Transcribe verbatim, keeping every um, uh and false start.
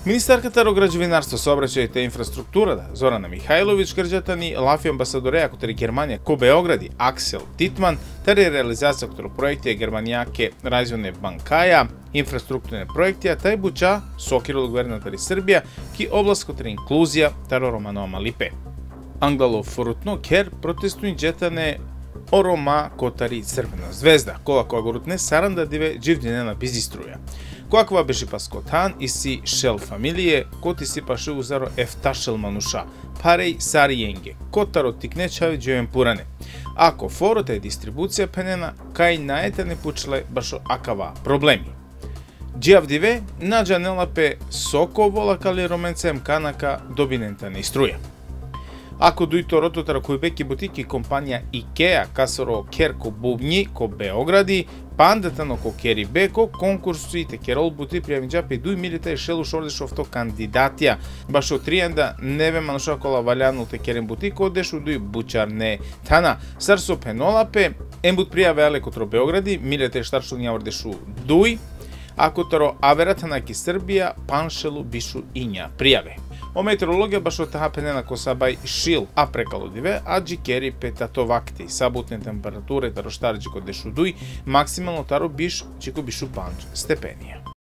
Министарката ро граđevinarство, сообраќај и инфраструктурата Зорана Михајловиќ грđатани лафи амбасадореја котери Германија ко Београди Аксел Титман тари реализација котор проекти Германијаке разјоне банкаја инфраструктурни проекти тај буча сокирол гувернатори Србија ки област котери инклузија таро Романова Малипе. Англало форутно кер протестуни джетане Орома котари Црвена звезда, кола која горутне саранда диве дживдине на бизиструја. Коаква беше паскотан и си шел фамилие, коти си паше узаро ефташел мануша, пареј сари јенге, котаро тикнечави джојен пуране. Ако форота е дистрибуција пенена, кај наете не пучле башо акава проблеми. Джиавдиве, наджа нелапе соко волакали роменцем канака добинента не струја. Ако дуито рототара кој беки бутики компанија Икеа касоро керко бубњи ко Београди, пандатано ко кери беко конкурсите керол бути пријавинџапи дуј милите шелу шордешовто кандидатија. Башо триенда неве мануша кола валяну те керен бутик одешу дуј бучарне тана. Сарсо пенолапе ембут пријаве але котро Београди милите штаршо њаврдешу дуј, ако таро аверата ки Србија паншелу бишу иња пријаве. О метеорологија башо таха пенена косабај шил, а прекало диве, аджи кери петато вакти. Сабутне температуре таро штарджи ко дешу дуј, максимално таро биш чико бишу панч степенија.